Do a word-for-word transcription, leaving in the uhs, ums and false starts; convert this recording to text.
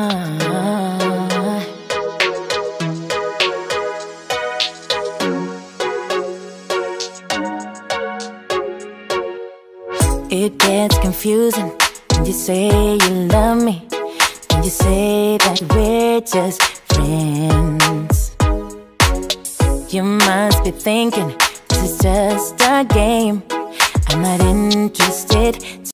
It gets confusing when you say you love me, when you say that we're just friends. You must be thinking this is just a game. I'm not interested.